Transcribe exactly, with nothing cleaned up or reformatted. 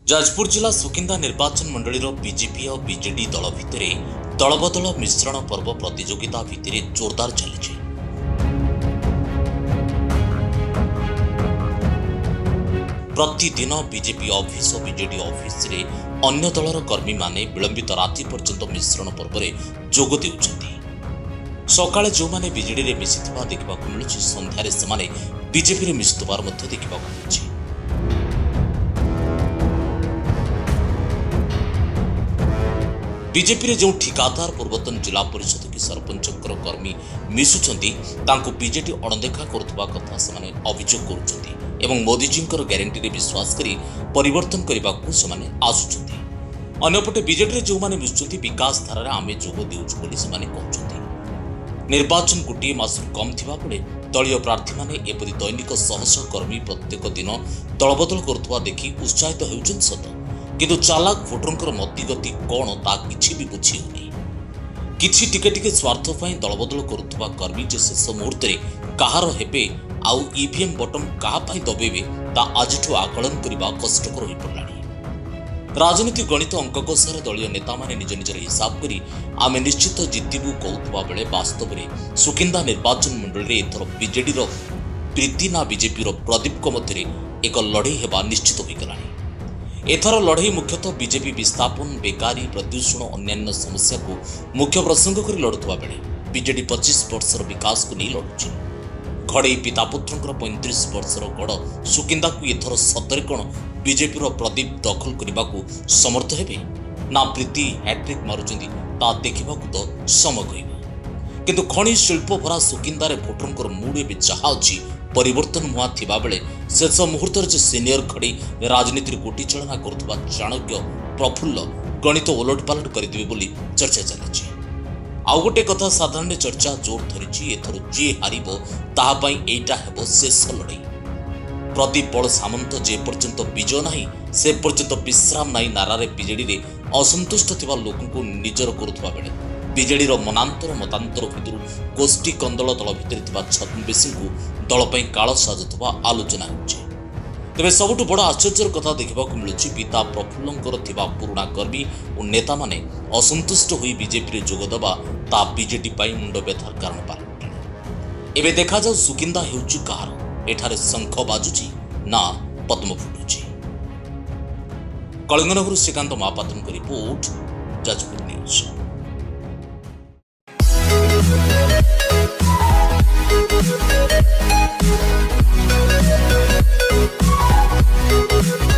जाजपुर जिला सुकिंदा निर्वाचन मंडली बीजेपी और बीजेडी दल भितर दलबदल मिश्रण पर्व प्रतियोगिता भितर जोरदार चली। प्रतिदिन बीजेपी ऑफिस और बीजेडी ऑफिस रे अन्य दलर कर्मी माने विलंबित राति पर्यंत मिश्रण पर्व में जोग देउछंती। सकाळे जो माने बीजेडी रे मिसिथिबा देखिबाकु मिलुछि, संध्यारे सेमाने बीजेपी रे मिसिथबार मध्ये देखिबाकु मिलुछि। बीजेपी रे जो ठिकादार पूर्वतन जिला परिषद की सरपंचकर कर्मी मिसुछंती तांको बीजेडी अणदेखा करुवा कथा सेमाने अभियोग करुछंती एवं मोदी जी ग्यारंटी रे विश्वास करी परिवर्तन करने से आसुचंती। अन्यपटे बीजेडी रे जो माने मिसुछंती विकास धारा रे आमे जोग देउछु बोली सेमाने कहउछंती। निर्वाचन गोटे मास कम थिबा बेले दलीय प्रार्थी माने एपरि दैनिक सहस कर्मी प्रत्येक दिन दलबदल करुवा देखि उत्साहित हेउछन सत, किंतु चालाक भोटरंकर मतिगति कौन ता किछि भी बुझी होनी। किछि टिके टिके स्वार्थ पई दलबदल करुवा कर्मी जे शेष मुहूर्त रे कहार हेबे आउ ईवीएम बटन कहा पाई दबेबे ता आजिठु आकलन करबा कष्टकर होई पड़लानी। राजनीति गणित अंक कषार दलीय नेता माने निज निजर हिसाब करी आमे निश्चित जितिबु कहउतबा बेले वास्तव रे सुकिंदा निर्वाचन मंडल रे एथर बीजेडी रो प्रीति ना बीजेपी रो प्रदीप को मध्य एक लड़ई हेबा निश्चित होई गलानी। एथर लड़ई मुख्यतः बीजेपी विस्थापन, बेकारी, प्रदूषण अन्य समस्या को मुख्य प्रसंग कर लड़ुवा बेले बीजेडी पच्चीस वर्षर विकास को नहीं लड़ुची। घड़ई पिता पुत्र पैंतीस वर्षर गड़ सुकिंदा को एथर सतरे कण बीजेपी प्रदीप दखल करने को समर्थ हेबे ना प्रीति हैट्रिक मारुचंदी ता देखा तो समय कह। किंतु खनि शिल्प भरा सुकिंदारे भोटरंकर मूड ए जहा अच्छी परिवर्तन मुआ थिबा बेले शेष मुहूर्त जे सीनियर खड़ी राजनीति गोटी चलना करुवा चाणक्य प्रफुल्ल गणित ओलटपालट करदेवे बोली चर्चा चली। आउ गोटे कथा साधारण चर्चा जोर धरी एथर जी हारिबो ताहा पई एटा हेबो शेष लड़ई। प्रदीप बड़ सामंत जे पर्यंत विजय नाही से पर्यंत विश्राम नाही नारारे बीजेडी रे असंतुष्ट थिबा लोकंकु निजर करुवा बेले बीजेडी रो मनांतर मतांतर भितर गोष्ठी कंदल दल भितर थिबा छद्मवेशी को दल पई काळ साजुथबा आलोचना होछि। तेबे सबुठु बड़ आश्चर्यर कथा देखा मिलुछि पिता प्रफुल्लंकर थिबा पुराणा कर्मी और नेता माने असंतुष्ट होई बीजेपी रे जोग दबा ता बीजेडी पई मुंड व्यथार कारण पालटे। एबे देखा जाऊ सुकिंदा हेउछि कहार एठारे शंख बाजुछि ना पद्म फुटुछि। कलिंगनगरु श्रीकांत महापात्रଙ୍କ रिपोर्ट, जाजपुर न्यूज।